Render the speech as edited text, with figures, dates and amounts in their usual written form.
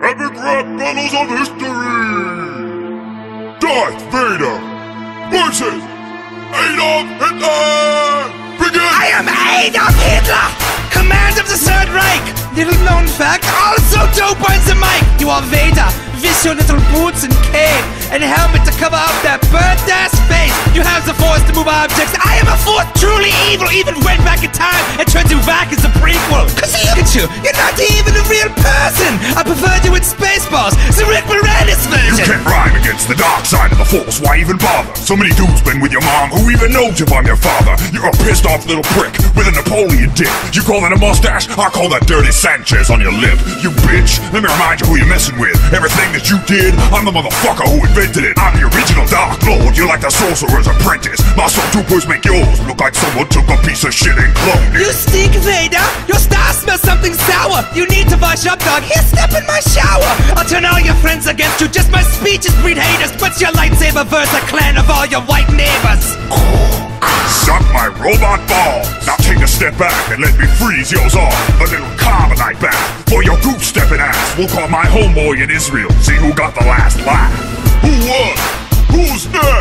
Epic rap battles of history! Darth Vader versus Adolf Hitler! Begin! I am Adolf Hitler, command of the Third Reich. Little known fact, also dope on the mic. You are Vader, with your little boots and cape and helmet to cover up that burnt ass face. You have the Force to move objects. I am a Force truly evil, even went back in time and turned you back as a prequel. Cause look at you, you're not even a real person. I preferred you in Spaceballs, the Rick Moranis version. You can't rhyme against the dark side of the Force, why even bother? So many dudes been with your mom, who even knows if I'm your father? You're a pissed off little prick with a Napoleon dick. You call that a mustache? I call that dirty Sanchez on your lip. You bitch, let me remind you who you're messing with. Everything that you did, I'm the motherfucker who invented it. I'm the original Dark Lord, you're like the Sorcerer's Apprentice. My stormtroopers make yours look like someone took a piece of shit and cloned it. You stink, Vader! Your star smells something sour! You need to wash up, dog. Here, step in my shower! I'll turn all your friends against you. Just my speeches breed haters. But your lightsaber verse a clan of all your white neighbors. Suck my robot balls! Now take a step back and let me freeze yours off. A little carbonite bath for your goose-stepping ass. We'll call my homeboy in Israel, see who got the last laugh. Who won? Who's next?